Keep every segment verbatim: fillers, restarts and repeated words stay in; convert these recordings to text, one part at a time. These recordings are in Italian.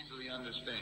easily understand.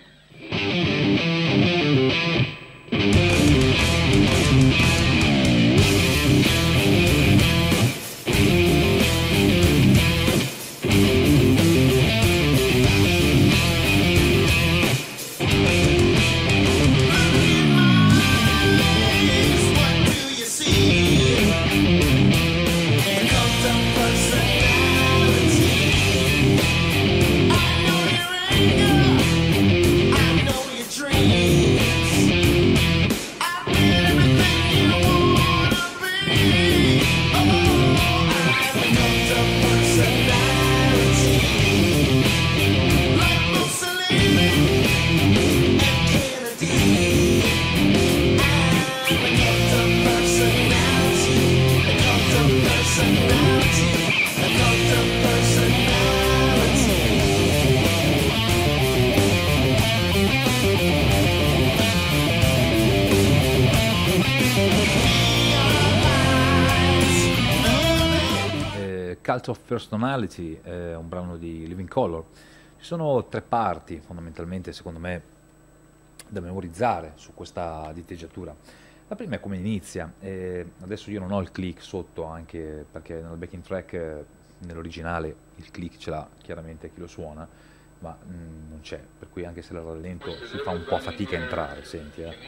Cult of Personality è un brano di Living Colour. Ci sono tre parti fondamentalmente, secondo me, da memorizzare su questa diteggiatura. La prima è come inizia, e adesso io non ho il click sotto, anche perché nel backing track, eh, nell'originale, il click ce l'ha chiaramente chi lo suona, ma mm, non c'è, per cui anche se la rallento si fa un po' fatica a entrare, senti eh.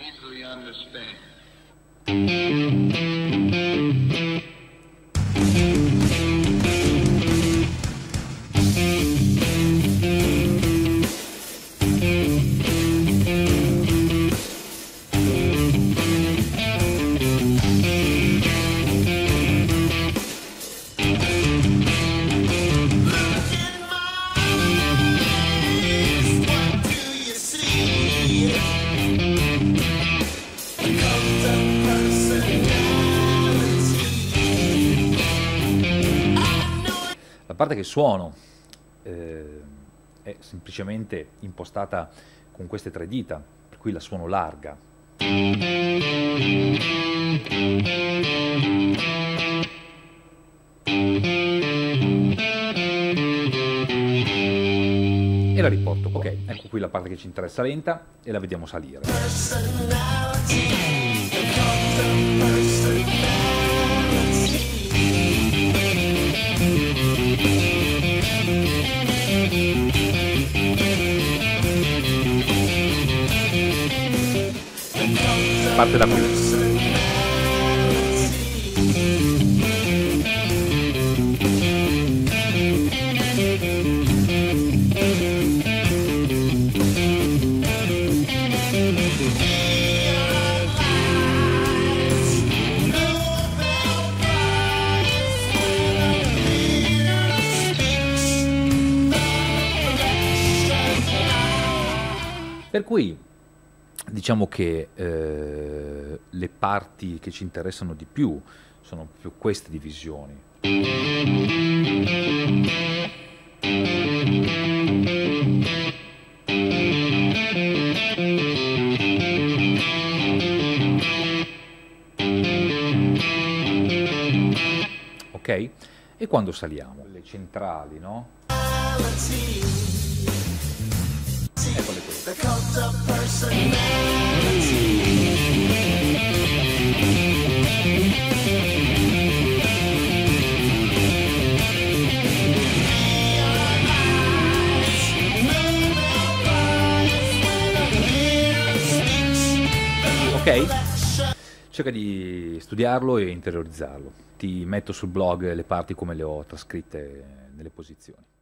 La parte che suono eh, è semplicemente impostata con queste tre dita, per cui la suono larga. E la riporto. Ok, ecco qui la parte che ci interessa lenta e la vediamo salire. Parte da qui. Per cui diciamo che eh, le parti che ci interessano di più sono più queste divisioni. Ok? E quando saliamo? Le centrali, no? Eccole qui. Ok? Cerca di studiarlo e interiorizzarlo. Ti metto sul blog le parti come le ho trascritte nelle posizioni.